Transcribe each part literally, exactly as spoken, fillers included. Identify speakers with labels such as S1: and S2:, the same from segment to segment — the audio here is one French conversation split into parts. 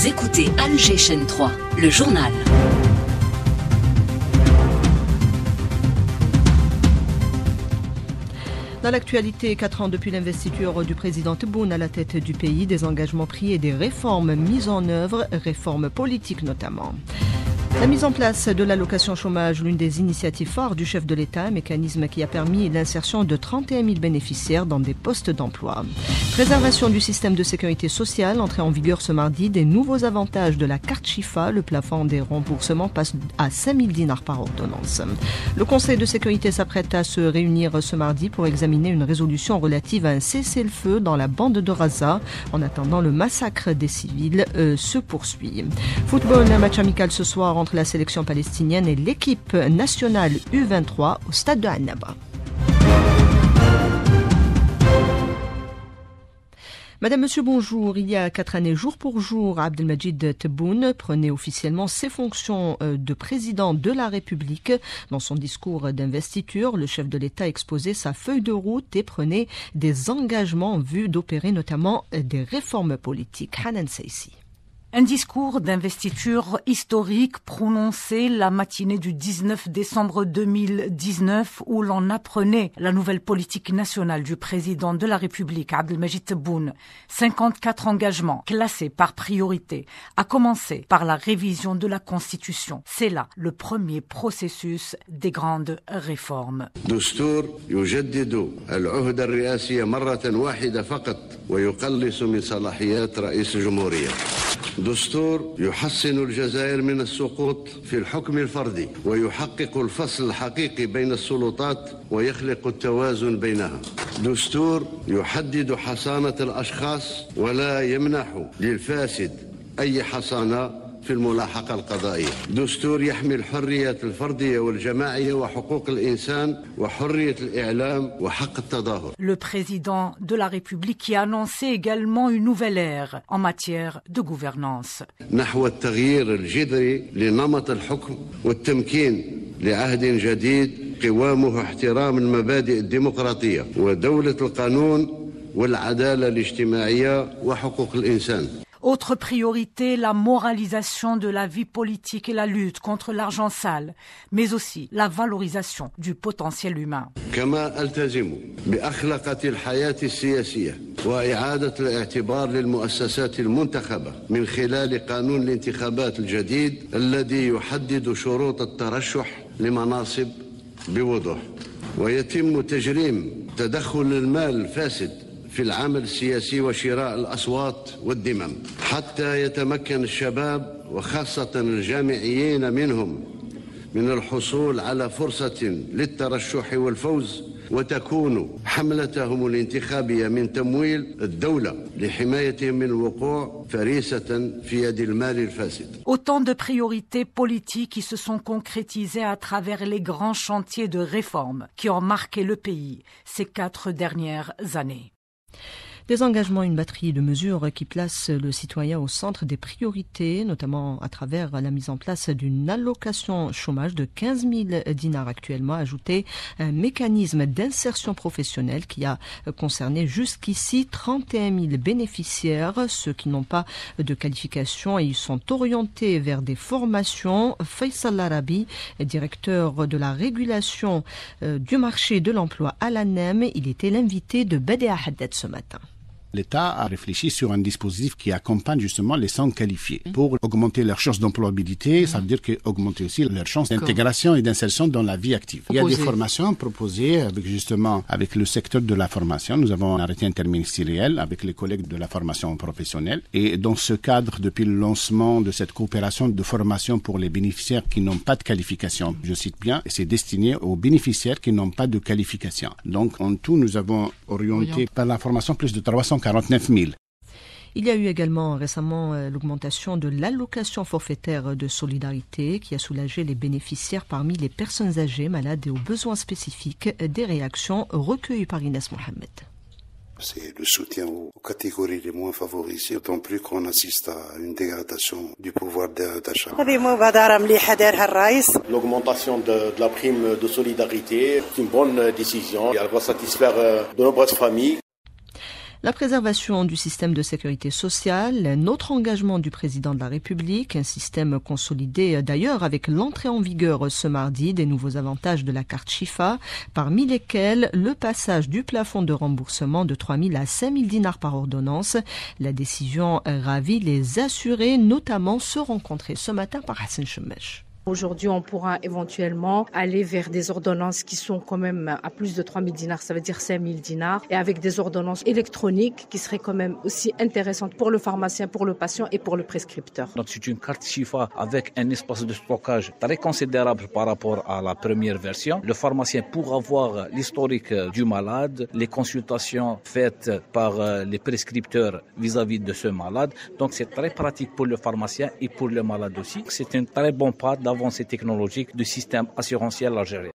S1: écoutez Alger Chaîne trois, le journal.
S2: Dans l'actualité, quatre ans depuis l'investiture du président Tebboune à la tête du pays, des engagements pris et des réformes mises en œuvre, réformes politiques notamment. La mise en place de l'allocation chômage, l'une des initiatives phares du chef de l'État, un mécanisme qui a permis l'insertion de trente et un mille bénéficiaires dans des postes d'emploi. Préservation du système de sécurité sociale, entrée en vigueur ce mardi, des nouveaux avantages de la carte Chifa, le plafond des remboursements passe à cinq mille dinars par ordonnance. Le Conseil de sécurité s'apprête à se réunir ce mardi pour examiner une résolution relative à un cessez-le-feu dans la bande de Gaza. En attendant, le massacre des civils euh, se poursuit. Football, un match amical ce soir entre la sélection palestinienne et l'équipe nationale U vingt-trois au stade de Annaba. Madame, Monsieur, bonjour. Il y a quatre années, jour pour jour, Abdelmajid Tebboune prenait officiellement ses fonctions de président de la République. Dans son discours d'investiture, le chef de l'État exposait sa feuille de route et prenait des engagements en vue d'opérer notamment des réformes politiques. Hanan Seissi.
S3: Un discours d'investiture historique prononcé la matinée du dix-neuf décembre deux mille dix-neuf où l'on apprenait la nouvelle politique nationale du président de la République, Abdelmajid Tebboune. cinquante-quatre engagements classés par priorité, à commencer par la révision de la Constitution. C'est là le premier processus des grandes réformes.
S4: دستور يجدد العهد الرئاسي مرة واحدة فقط ويقلص من صلاحيات رئيس الجمهورية. دستور يحسن الجزائر من السقوط في الحكم الفردي ويحقق الفصل الحقيقي بين السلطات ويخلق التوازن بينها. دستور يحدد حصانة الأشخاص ولا يمنح للفاسد أي حصانة في الملاحقة القضائية. دستور يحمي الحرية الفردية والجماعية وحقوق الإنسان وحرية الإعلام وحق التظاهر.
S3: Le président de la République qui a annoncé également une nouvelle ère en matière de gouvernance.
S4: نحو التغيير الجذري لنمط الحكم والتمكين لعهد جديد قوامه احترام المبادئ الديمقراطية ودولة القانون والعدالة الاجتماعية وحقوق الإنسان.
S3: Autre priorité, la moralisation de la vie politique et la lutte contre l'argent sale, mais aussi la valorisation du potentiel humain.
S4: كما التزم بأخلاقة الحياة السياسية وإعادة الاعتبار للمؤسسات المنتخبة من خلال قانون الانتخابات الجديد الذي يحدد شروط الترشح لمناصب بوضوح ويتم تجريم تدخل المال الفاسد في العمل السياسي وشراء الأصوات والدمم حتى يتمكن الشباب وخاصة الجامعيين منهم من الحصول على فرصة للترشح والفوز وتكون حملتهم الانتخابية من تمويل الدولة لحمايتهم من الوقوع فريسة في يد المال الفاسد.
S3: Autant de priorités politiques qui se sont concrétisées à travers les grands chantiers de réforme qui ont marqué le pays ces quatre dernières années.
S2: Des engagements, une batterie de mesures qui placent le citoyen au centre des priorités, notamment à travers la mise en place d'une allocation chômage de quinze mille dinars actuellement, ajouté un mécanisme d'insertion professionnelle qui a concerné jusqu'ici trente et un mille bénéficiaires, ceux qui n'ont pas de qualification et ils sont orientés vers des formations. Faisal Larabi, directeur de la régulation du marché de l'emploi à l'A N E M, il était l'invité de Badea Haddad ce matin.
S5: L'État a réfléchi sur un dispositif qui accompagne justement les sans qualifiés pour augmenter leurs chances d'employabilité, mmh. ça veut dire que augmenter aussi leurs chances d'intégration et d'insertion dans la vie active. Proposé. Il y a des formations proposées avec justement avec le secteur de la formation. Nous avons un arrêté interministériel avec les collègues de la formation professionnelle et dans ce cadre, depuis le lancement de cette coopération de formation pour les bénéficiaires qui n'ont pas de qualification, je cite bien, c'est destiné aux bénéficiaires qui n'ont pas de qualification. Donc en tout, nous avons orienté Oriente. par la formation plus de trois cent quarante-neuf mille.
S2: Il y a eu également récemment euh, l'augmentation de l'allocation forfaitaire de solidarité qui a soulagé les bénéficiaires parmi les personnes âgées, malades et aux besoins spécifiques. Des réactions recueillies par Inès Mohamed.
S6: C'est le soutien aux catégories les moins favorisées, d'autant plus qu'on assiste à une dégradation du pouvoir d'achat.
S7: L'augmentation de, de la prime de solidarité, c'est une bonne décision. Elle va satisfaire de nombreuses familles.
S2: La préservation du système de sécurité sociale, un autre engagement du président de la République, un système consolidé d'ailleurs avec l'entrée en vigueur ce mardi des nouveaux avantages de la carte Chifa, parmi lesquels le passage du plafond de remboursement de trois mille à cinq mille dinars par ordonnance. La décision ravit les assurés, notamment ceux rencontrés ce matin par Hassan Chemech.
S8: Aujourd'hui, on pourra éventuellement aller vers des ordonnances qui sont quand même à plus de trois mille dinars, ça veut dire cinq mille dinars, et avec des ordonnances électroniques qui seraient quand même aussi intéressantes pour le pharmacien, pour le patient et pour le prescripteur.
S9: Donc c'est une carte Chifa avec un espace de stockage très considérable par rapport à la première version. Le pharmacien pourra voir l'historique du malade, les consultations faites par les prescripteurs vis-à-vis de ce malade. Donc c'est très pratique pour le pharmacien et pour le malade aussi. C'est un très bon pas d'avoir avancées technologiques du système assurantiel algérien.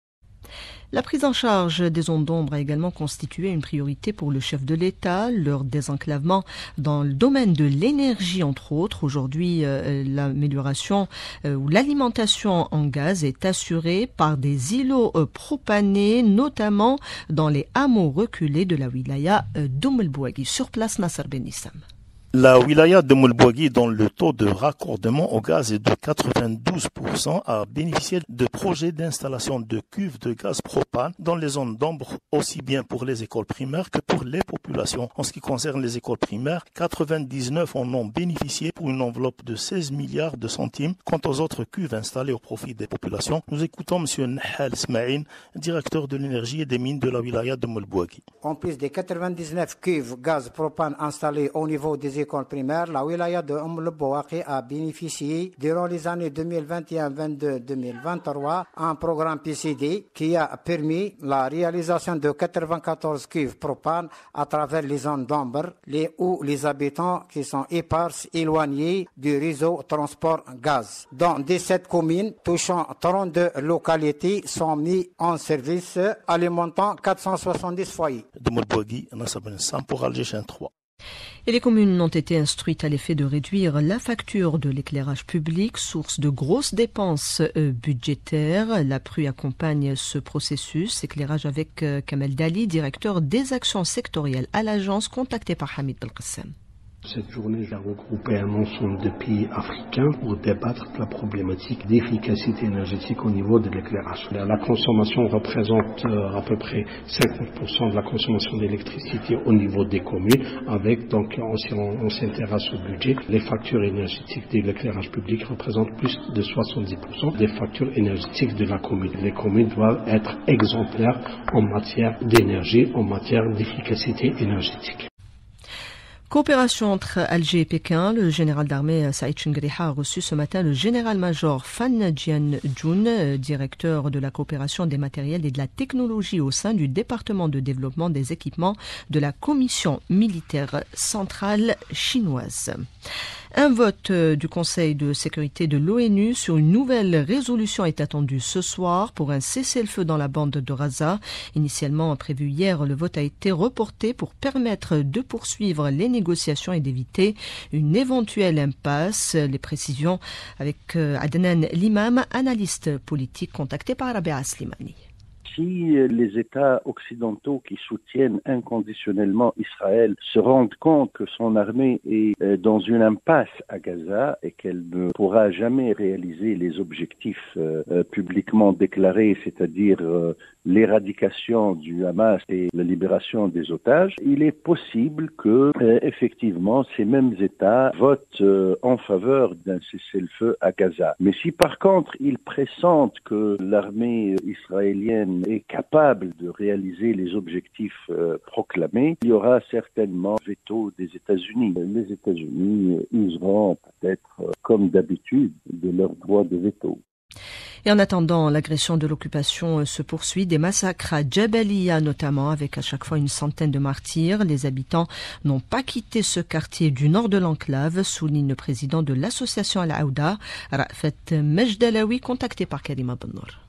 S2: La prise en charge des zones d'ombre a également constitué une priorité pour le chef de l'État. Leur désenclavement dans le domaine de l'énergie, entre autres. Aujourd'hui, euh, l'amélioration euh, ou l'alimentation en gaz est assurée par des îlots euh, propanés, notamment dans les hameaux reculés de la wilaya euh, d'Oum El Bouagui. Sur place, Nasser Benissam.
S10: La wilaya de Moulbougui, dont le taux de raccordement au gaz est de quatre-vingt-douze pour cent, a bénéficié de projets d'installation de cuves de gaz propane dans les zones d'ombre, aussi bien pour les écoles primaires que pour les populations. En ce qui concerne les écoles primaires, quatre-vingt-dix-neuf en ont bénéficié pour une enveloppe de seize milliards de centimes. Quant aux autres cuves installées au profit des populations, nous écoutons M. Nahal Smaïn, directeur de l'énergie et des mines de la wilaya de Moulbougui.
S11: En plus des quatre-vingt-dix-neuf cuves gaz propane installées au niveau des école primaire, la wilaya de Oum El Bouagui a bénéficié durant les années deux mille vingt et un, vingt-deux, deux mille vingt-trois un programme P C D qui a permis la réalisation de quatre-vingt-quatorze cuves propane à travers les zones d'ombre, les, où les habitants qui sont épars, éloignés du réseau transport gaz. Dans dix-sept communes touchant trente-deux localités sont mis en service, alimentant quatre cent soixante-dix foyers.
S10: De Moulbougui, Nasser Benissam pour Alger trois.
S2: Et les communes ont été instruites à l'effet de réduire la facture de l'éclairage public, source de grosses dépenses euh, budgétaires. La P R U accompagne ce processus. Éclairage avec euh, Kamel Dali, directeur des actions sectorielles à l'agence, contacté par Hamid Belkacem.
S12: Cette journée a regroupé un ensemble de pays africains pour débattre de la problématique d'efficacité énergétique au niveau de l'éclairage. La consommation représente à peu près cinquante pour cent de la consommation d'électricité au niveau des communes, avec donc, si on, on s'intéresse au budget, les factures énergétiques de l'éclairage public représentent plus de soixante-dix pour cent des factures énergétiques de la commune. Les communes doivent être exemplaires en matière d'énergie, en matière d'efficacité énergétique.
S2: Coopération entre Alger et Pékin. Le général d'armée Saïd Chengriha a reçu ce matin le général-major Fan Jian-jun, directeur de la coopération des matériels et de la technologie au sein du département de développement des équipements de la commission militaire centrale chinoise. Un vote du Conseil de sécurité de l'ONU sur une nouvelle résolution est attendu ce soir pour un cessez-le-feu dans la bande de Gaza. Initialement prévu hier, le vote a été reporté pour permettre de poursuivre les négociations et d'éviter une éventuelle impasse. Les précisions avec Adnan Limam, analyste politique contacté par Rabia Slimani.
S13: Si les États occidentaux qui soutiennent inconditionnellement Israël se rendent compte que son armée est dans une impasse à Gaza et qu'elle ne pourra jamais réaliser les objectifs euh, publiquement déclarés, c'est-à-dire euh, l'éradication du Hamas et la libération des otages, il est possible que, euh, effectivement, ces mêmes États votent euh, en faveur d'un cessez-le-feu à Gaza. Mais si par contre ils pressentent que l'armée israélienne est capable de réaliser les objectifs euh, proclamés, il y aura certainement un veto des États-Unis. Les États-Unis useront peut-être, euh, comme d'habitude, de leur droit de veto.
S2: Et en attendant, l'agression de l'occupation se poursuit. Des massacres à Jabalia notamment, avec à chaque fois une centaine de martyrs. Les habitants n'ont pas quitté ce quartier du nord de l'enclave, souligne le président de l'association Al-Aouda, Rafat Mejdalawi, contacté par Karima Bennour.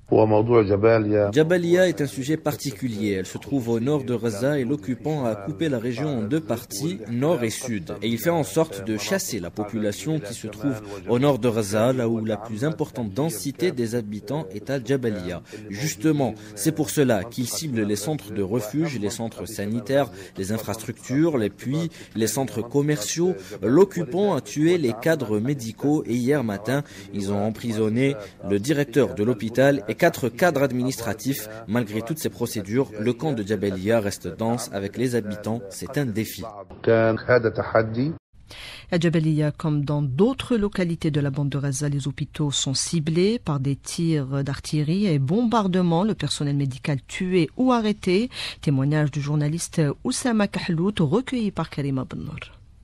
S14: Jabalia est un sujet particulier. Elle se trouve au nord de Gaza et l'occupant a coupé la région en deux parties, nord et sud. Et il fait en sorte de chasser la population qui se trouve au nord de Gaza, là où la plus importante densité des habitants est à Jabalia. Justement, c'est pour cela qu'il cible les centres de refuge, les centres sanitaires, les infrastructures, les puits, les centres commerciaux. L'occupant a tué les cadres médicaux et hier matin, ils ont emprisonné le directeur de l'hôpital et quatre cadres administratifs. Malgré toutes ces procédures, le camp de Jabalia reste dense avec les habitants. C'est un défi.
S2: À Jabalia, comme dans d'autres localités de la bande de Gaza, les hôpitaux sont ciblés par des tirs d'artillerie et bombardements. Le personnel médical tué ou arrêté. Témoignage du journaliste Oussama Kahlout recueilli par Karima Bennour.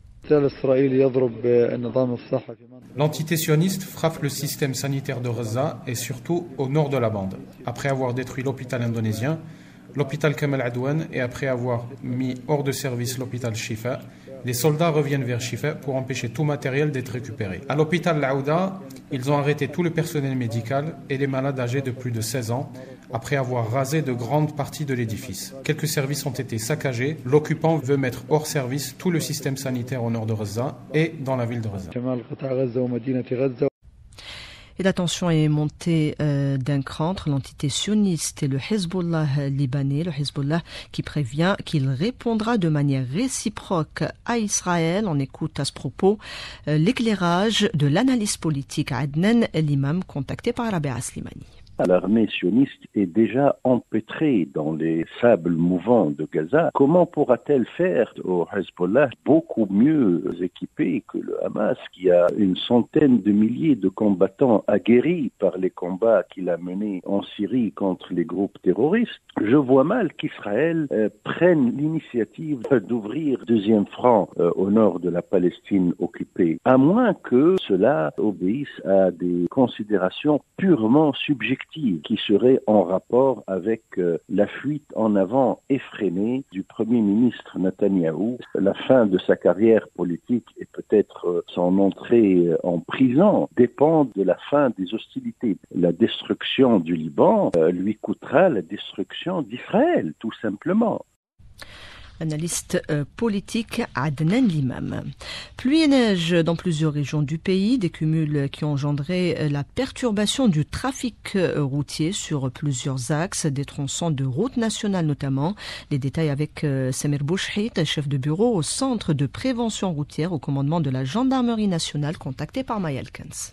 S15: L'entité sioniste frappe le système sanitaire de Gaza et surtout au nord de la bande. Après avoir détruit l'hôpital indonésien, l'hôpital Kamal Adwan et après avoir mis hors de service l'hôpital Shifa, les soldats reviennent vers Shifa pour empêcher tout matériel d'être récupéré. À l'hôpital Laouda, ils ont arrêté tout le personnel médical et les malades âgés de plus de seize ans après avoir rasé de grandes parties de l'édifice. Quelques services ont été saccagés. L'occupant veut mettre hors service tout le système sanitaire au nord de Gaza et dans la ville de Gaza.
S2: Et la tension est montée euh, d'un cran entre l'entité sioniste et le Hezbollah libanais. Le Hezbollah qui prévient qu'il répondra de manière réciproque à Israël. On écoute à ce propos euh, l'éclairage de l'analyste politique Adnan Limam contacté par Rabia Slimani.
S13: L'armée sioniste est déjà empêtrée dans les sables mouvants de Gaza. Comment pourra-t-elle faire au Hezbollah beaucoup mieux équipé que le Hamas, qui a une centaine de milliers de combattants aguerris par les combats qu'il a menés en Syrie contre les groupes terroristes? Je vois mal qu'Israël euh, prenne l'initiative d'ouvrir deuxième front euh, au nord de la Palestine occupée, à moins que cela obéisse à des considérations purement subjectives qui serait en rapport avec euh, la fuite en avant effrénée du Premier ministre Netanyahou, la fin de sa carrière politique et peut-être euh, son entrée euh, en prison dépendent de la fin des hostilités. La destruction du Liban euh, lui coûtera la destruction d'Israël, tout simplement.
S2: Analyste euh, politique Adnan Limam. Pluie et neige dans plusieurs régions du pays, des cumuls qui ont engendré euh, la perturbation du trafic euh, routier sur plusieurs axes, des tronçons de route nationale notamment. Les détails avec euh, Samir Bouchhit, chef de bureau au centre de prévention routière au commandement de la gendarmerie nationale, contacté par Mayal Kens.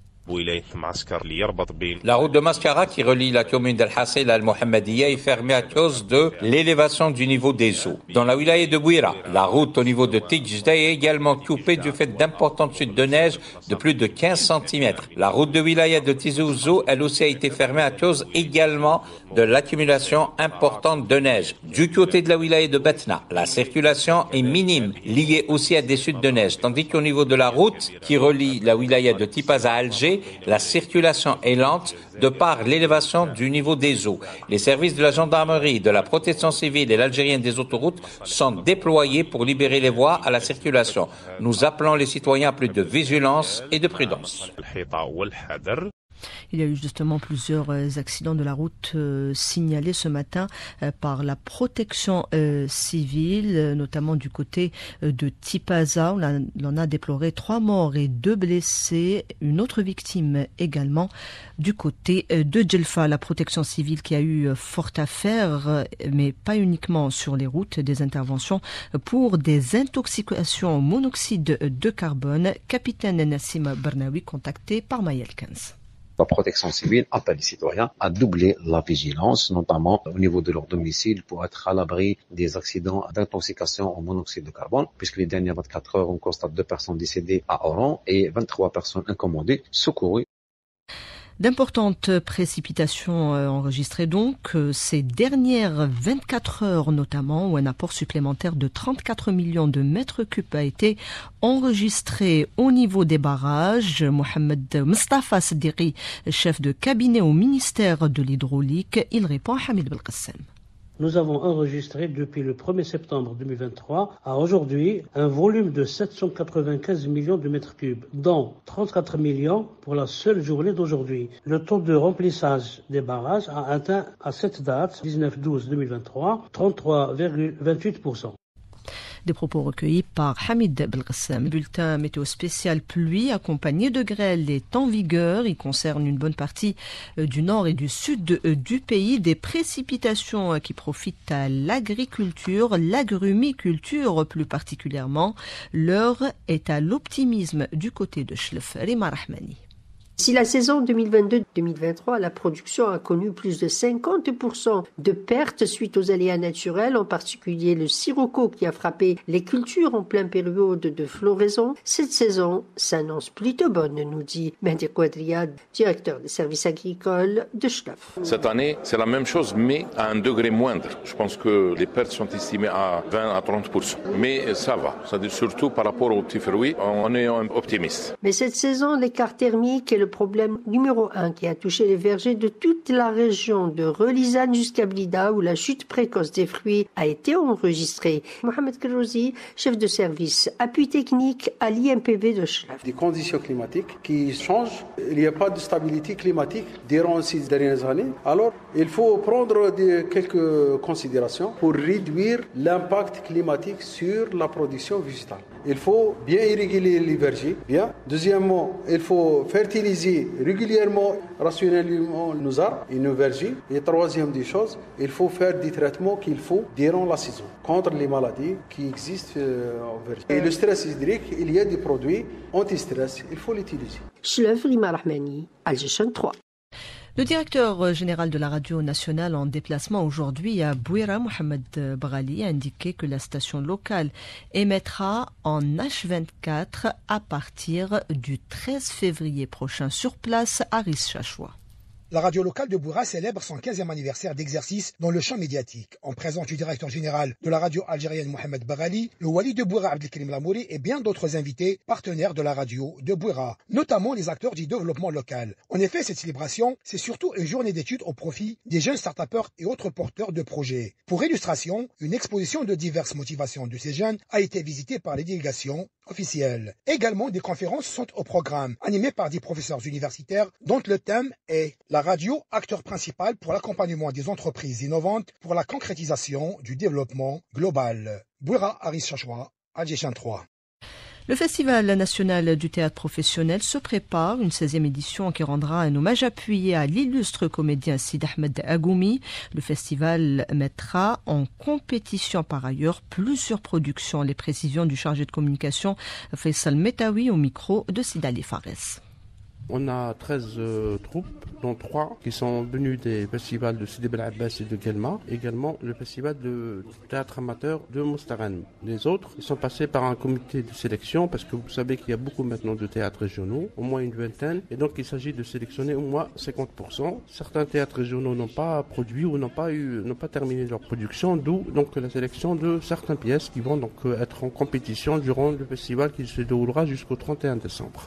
S16: La route de Mascara qui relie la commune d'El Hassel à Al-Mohammadiya est fermée à cause de l'élévation du niveau des eaux. Dans la wilaya de Bouira, la route au niveau de Tijda est également coupée du fait d'importantes chutes de neige de plus de quinze centimètres. La route de wilaya de Tizi Ouzou, elle aussi a été fermée à cause également de l'accumulation importante de neige. Du côté de la wilaya de Batna, la circulation est minime, liée aussi à des chutes de neige, tandis qu'au niveau de la route qui relie la wilaya de Tipaz à Alger, la circulation est lente de par l'élévation du niveau des eaux. Les services de la gendarmerie, de la protection civile et l'algérienne des autoroutes sont déployés pour libérer les voies à la circulation. Nous appelons les citoyens à plus de vigilance et de prudence.
S2: Il y a eu justement plusieurs accidents de la route euh, signalés ce matin euh, par la protection euh, civile, euh, notamment du côté euh, de Tipaza. On, a, on en a déploré trois morts et deux blessés, une autre victime également du côté euh, de Djelfa. La protection civile qui a eu euh, fort à faire, euh, mais pas uniquement sur les routes, des interventions pour des intoxications au monoxyde de carbone. Capitaine Nassim Barnawi contacté par Mayel Kens.
S17: La protection civile appelle les citoyens à doubler la vigilance, notamment au niveau de leur domicile, pour être à l'abri des accidents d'intoxication au monoxyde de carbone, puisque les dernières vingt-quatre heures, on constate deux personnes décédées à Oran et vingt-trois personnes incommodées, secourues.
S2: D'importantes précipitations enregistrées donc ces dernières vingt-quatre heures notamment, où un apport supplémentaire de trente-quatre millions de mètres cubes a été enregistré au niveau des barrages. Mohamed Mustafa Siddiqui, chef de cabinet au ministère de l'hydraulique, il répond à Hamid Belkacem.
S18: Nous avons enregistré depuis le premier septembre deux mille vingt-trois à aujourd'hui un volume de sept cent quatre-vingt-quinze millions de mètres cubes, dont trente-quatre millions pour la seule journée d'aujourd'hui. Le taux de remplissage des barrages a atteint à cette date, dix-neuf douze deux mille vingt-trois, trente-trois virgule vingt-huit pour cent.
S2: Des propos recueillis par Hamid Belgassem. Bulletin météo spécial pluie accompagné de grêle est en vigueur. Il concerne une bonne partie du nord et du sud du pays. Des précipitations qui profitent à l'agriculture, l'agrumiculture plus particulièrement. L'heure est à l'optimisme du côté de Chlef. Rima Rahmani.
S19: Si la saison deux mille vingt-deux deux mille vingt-trois, la production a connu plus de cinquante pour cent de pertes suite aux aléas naturels, en particulier le sirocco qui a frappé les cultures en pleine période de floraison, cette saison s'annonce plutôt bonne, nous dit Mehdi Kouadriad, directeur des services agricoles de Chlef.
S20: Cette année, c'est la même chose, mais à un degré moindre. Je pense que les pertes sont estimées à vingt à trente pour cent. Mais ça va, c'est-à-dire surtout par rapport aux petits fruits, on est optimiste.
S19: Mais cette saison, l'écart thermique est le problème numéro un qui a touché les vergers de toute la région de Relizane jusqu'à Blida où la chute précoce des fruits a été enregistrée. Mohamed Kerouzi, chef de service appui technique à l'I M P V de Chlef.
S21: Des conditions climatiques qui changent, il n'y a pas de stabilité climatique durant ces dernières années. Alors, il faut prendre des, quelques considérations pour réduire l'impact climatique sur la production végétale. Il faut bien irriguer les vergers, bien. Deuxièmement, il faut fertiliser régulièrement, rationnellement nos arbres et nos vergers. Et troisième des choses, il faut faire des traitements qu'il faut durant la saison contre les maladies qui existent en verger. Et le stress hydrique, il y a des produits anti-stress, il faut l'utiliser.
S19: Chlef, Rima Rahmani, Algéchane trois.
S2: Le directeur général de la radio nationale en déplacement aujourd'hui à Bouira, Mohamed Brali, a indiqué que la station locale émettra en H vingt-quatre à partir du treize février prochain sur place à Riz-Chachoua.
S22: La radio locale de Bouira célèbre son quinzième anniversaire d'exercice dans le champ médiatique. En présence du directeur général de la radio algérienne Mohamed Baghali, le wali de Bouira Abdelkarim Lamouri et bien d'autres invités partenaires de la radio de Bouira, notamment les acteurs du développement local. En effet, cette célébration, c'est surtout une journée d'études au profit des jeunes start-upers et autres porteurs de projets. Pour illustration, une exposition de diverses motivations de ces jeunes a été visitée par les délégations officielles. Également, des conférences sont au programme, animées par des professeurs universitaires dont le thème est la radio, acteur principal pour l'accompagnement des entreprises innovantes pour la concrétisation du développement global. Bouira, Aris Chachoua, Algéchane trois.
S2: Le Festival national du théâtre professionnel se prépare, une seizième édition qui rendra un hommage appuyé à l'illustre comédien Sid Ahmed Agoumi. Le festival mettra en compétition par ailleurs plusieurs productions. Les précisions du chargé de communication Faisal Metawi au micro de Sid Ali Fares.
S23: On a treize euh, troupes, dont trois qui sont venues des festivals de Sidi Bel Abbas et de Guelma, également le festival de théâtre amateur de Mostaren. Les autres, ils sont passés par un comité de sélection parce que vous savez qu'il y a beaucoup maintenant de théâtres régionaux, au moins une vingtaine, et donc il s'agit de sélectionner au moins cinquante pour cent. Certains théâtres régionaux n'ont pas produit ou n'ont pas eu, n'ont pas terminé leur production, d'où donc la sélection de certaines pièces qui vont donc être en compétition durant le festival qui se déroulera jusqu'au trente et un décembre.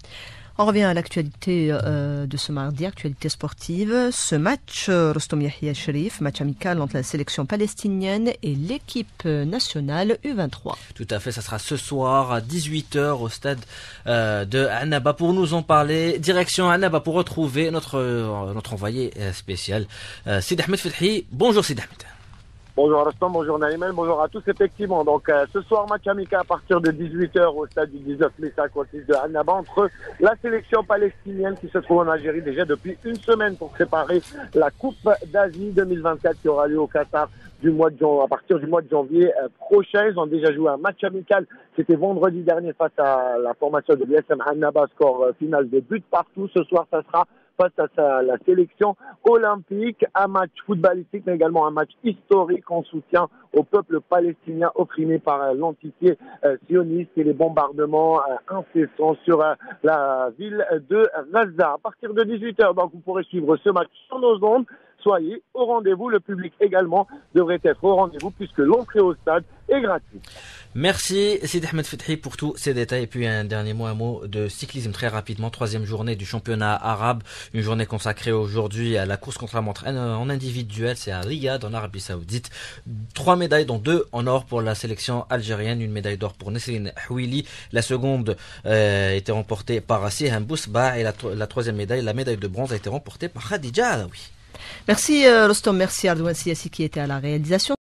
S2: On revient à l'actualité euh, de ce mardi, actualité sportive. Ce match, euh, Rostom Yahya Sherif, match amical entre la sélection palestinienne et l'équipe nationale U vingt-trois.
S24: Tout à fait, ça sera ce soir à dix-huit heures au stade euh, de Annaba. Pour nous en parler, direction Annaba pour retrouver notre, euh, notre envoyé spécial, euh, Sid Ahmed Fethi. Bonjour Sid Ahmed.
S7: Bonjour Arastan, bonjour Naïmel, bonjour à tous. Effectivement, donc euh, ce soir, match amical à partir de dix-huit heures au stade du dix-neuf mai cinquante-six de Annaba entre la sélection palestinienne qui se trouve en Algérie déjà depuis une semaine pour préparer la Coupe d'Asie deux mille vingt-quatre qui aura lieu au Qatar du mois de janvier, à partir du mois de janvier euh, prochain. Ils ont déjà joué un match amical, c'était vendredi dernier face à la formation de l'U S M Annaba, score euh, final de but partout. Ce soir, ça sera face à sa, la sélection olympique, un match footballistique, mais également un match historique en soutien au peuple palestinien opprimé par euh, l'entité euh, sioniste et les bombardements euh, incessants sur euh, la ville de Gaza. À partir de dix-huit heures, donc vous pourrez suivre ce match sur nos ondes. Soyez au rendez-vous, le public également devrait être au rendez-vous puisque l'entrée au stade est gratuite.
S24: Merci Sidi Ahmed Fethi pour tous ces détails. Et puis un dernier mot, un mot de cyclisme très rapidement. Troisième journée du championnat arabe. Une journée consacrée aujourd'hui à la course contre la montre en individuel. C'est à Riyad, en Arabie Saoudite. Trois médailles, dont deux en or pour la sélection algérienne. Une médaille d'or pour Nesrine Houili. La seconde euh, a été remportée par Sihem Bousba. Et la, la troisième médaille, la médaille de bronze, a été remportée par Khadija Alaoui.
S2: Merci euh, Rostom, merci Ardouan Siassi qui était à la réalisation.